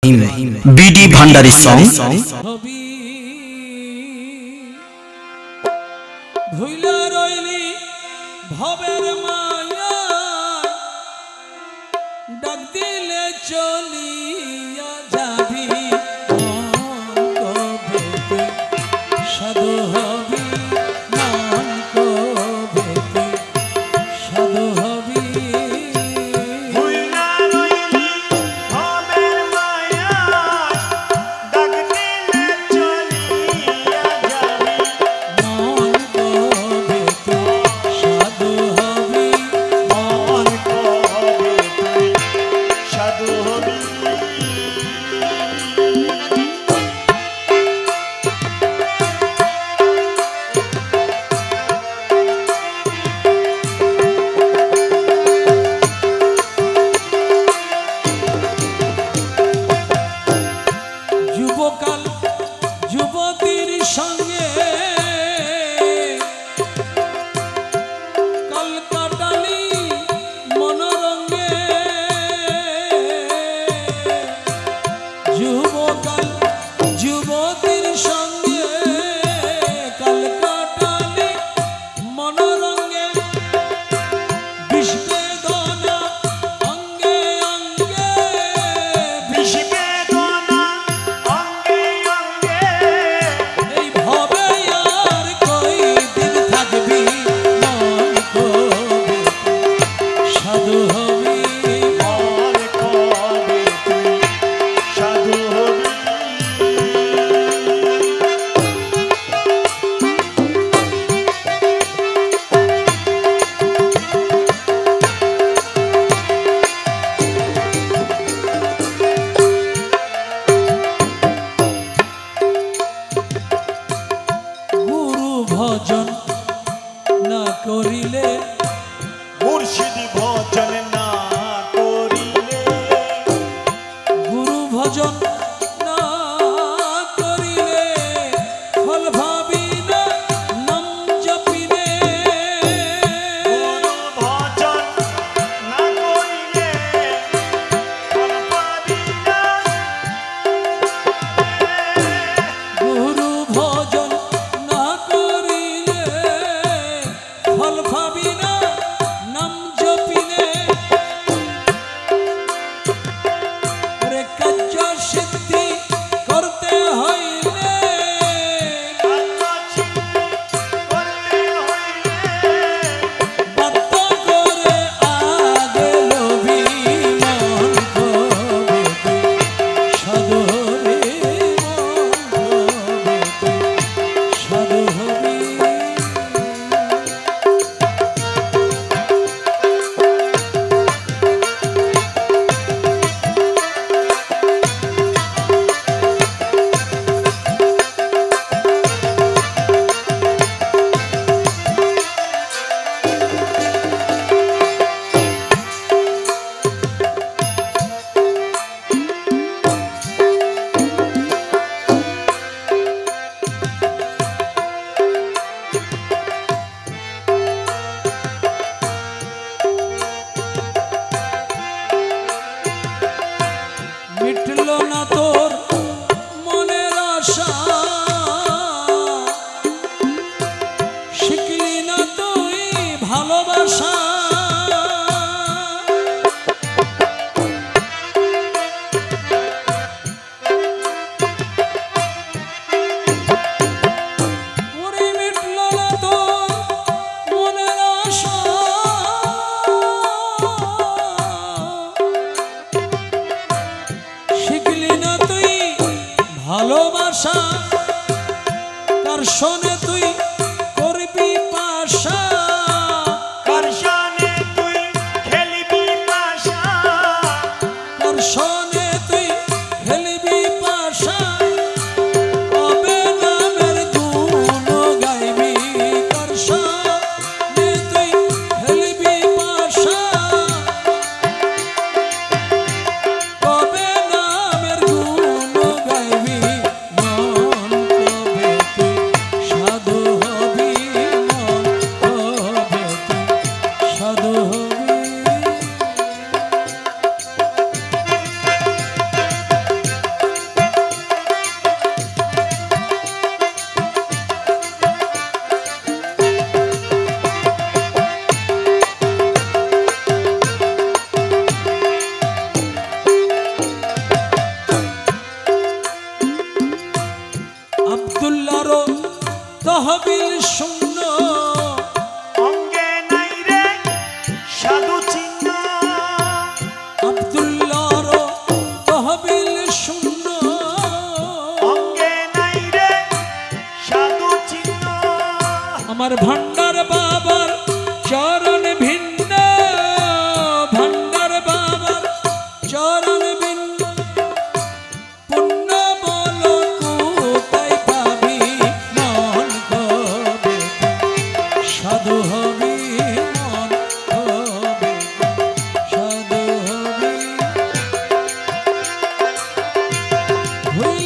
BD Bhandari song. ভুইলা রইলি ভবের মায়া, ডাক দিলে চলিয়া যাবি, কবে তুই সাধু হবি, মন কবে তুই সাধু হবি। যুবকাল যুবতীর সঙ্গে কাল কাটালি মনোরঙ্গে, যুবকাল যুবতীর সঙ্গে কাল কাটালি মনোরঙ্গে, বিষ বেদনা অঙ্গে অঙ্গে, বিষ ভজন না করিলে, মুর্শিদ ভজন না করিলে, গুরু ভজন না করিলে, ফল ভাবি না নাম জপিলে, গুরু ভজন না করিলে ফল পাবি না, গুরু ভজন না করিলে ফল ভাবি না নাম জপিলে, রে কার্য সিদ্ধি করতে হইলে, বাধ্য করে আগে লবি, মন কবে তুই সাধু হবি, মন কবে তুই সাধু হবি। মিটল না তোর মনের আশা, শিখলি না তুই ভালোবাসা, ওরে মিটল না তোর মনের আশা, শিখলি না তুই ভালোবাসা, কার শোনে তুই করবি পাশা, কার সনে তুই খেলবি পাশা, কার শোনে তুই খেলবি পাশা, কবে নামের গুণ গাইবি, কার শোনে তুই খেলবি পাশা, কবে নামের গুণ গাইবি, মন কবে তুই সাধু আমার ভান্ডার বাবার চরণ ভিন্ন, ভান্ডার বাবার চরণ ভিন্ন, পুণ্য বলো কোথায় পাবি মন হবে সাধু হবি, মন হবে সাধু হবি।